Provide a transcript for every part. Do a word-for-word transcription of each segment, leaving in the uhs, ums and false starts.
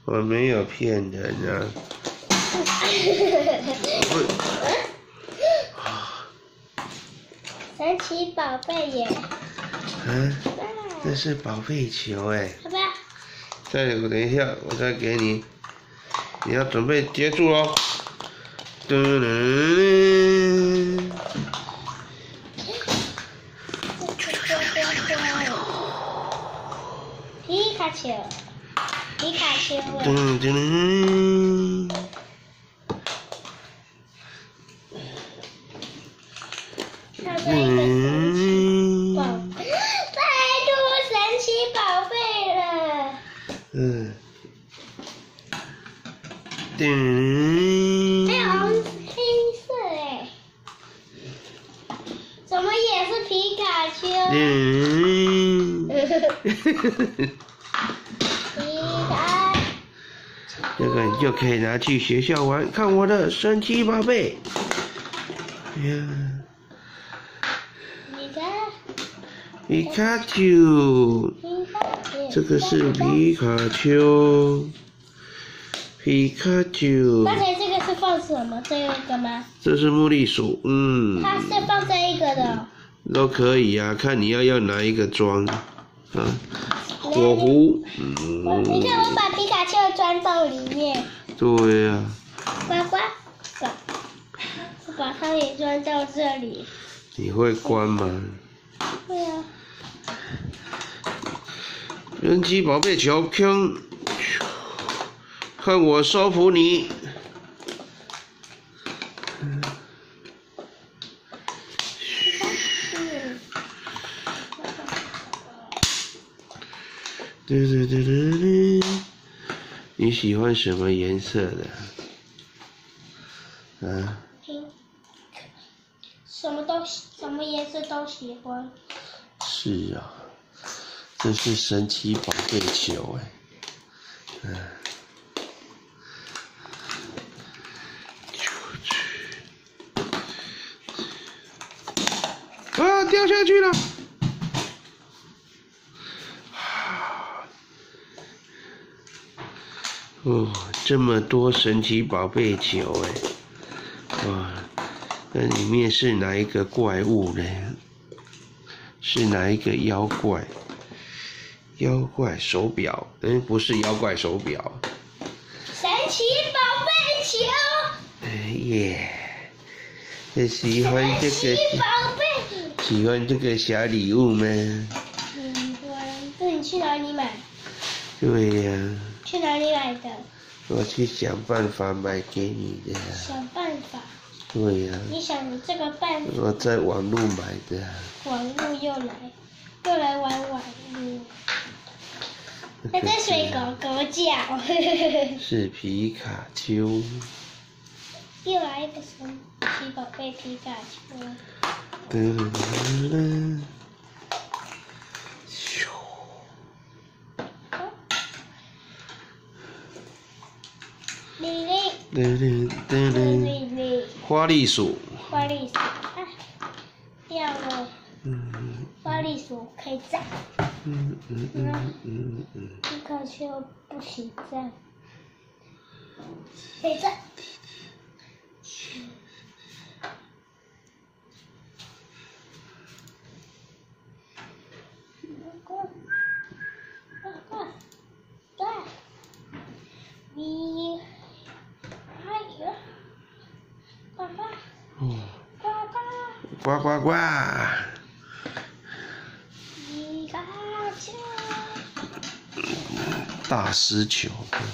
我没有骗人啊。 神奇宝贝耶！ 嗯，这是宝贝球哎。 要不要？ 再等一下，我再给你。你要准备接住喽。噔噔。 皮卡丘，皮卡丘。 噔噔。 嗯，太多神奇宝贝了。 嗯。噔。 还有红黑色哎，怎么也是皮卡丘？ 嗯。 皮卡。 这个你就可以拿去学校玩，看我的神奇宝贝。呀。皮卡丘，这个是皮卡丘，皮卡丘。 刚才这个是放什么？这个吗？ 这是茉莉鼠，嗯。 它是放这一个的。 都可以啊，看你要要哪一个装，啊，火狐，嗯。 你看我把皮卡丘装到里面。 对呀、啊。 呱呱，我把它也装到这里。 你会关吗？ 会啊。 神奇宝贝球，砰！看我收服你！对对对对对，你喜欢什么颜色的？啊？ 什么都什么颜色都喜欢。 是啊。这是神奇宝贝球哎，嗯，啊，掉下去了！哦，这么多神奇宝贝球哎，哇，那里面是哪一个怪物呢？是哪一个妖怪？妖怪手表，嗯，不是妖怪手表。 神奇宝贝球。 哎耶，喜欢这个。 神奇宝贝。 喜欢这个小礼物吗？ 喜欢。这你去哪里买？ 对呀、啊。 去哪里买的？ 我去想办法买给你的。 想办法。 对呀、啊。 你想你这个办法？ 我在网路买的。 网路又来，又来玩网路。它在水狗狗叫。 是皮卡丘。 又来一个神奇宝贝皮卡丘。 噔噔噔噔。咻。 玲玲。 噔噔噔噔。花栗鼠。 花栗鼠啊，掉了。嗯。花栗鼠可以站。 嗯嗯嗯嗯嗯。 皮卡丘不行站。可以站。过，过，过，对。你，哎呀，呱呱。 哦。 呱呱。 呱呱呱。 皮卡丘。 大石球。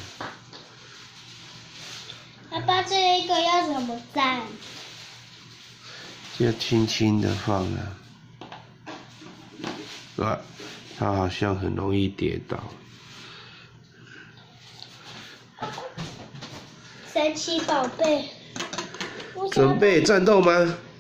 爸爸，这一个要怎么站？ 就轻轻的放啊。啊，它好像很容易跌倒。 神奇宝贝。 准备战斗吗？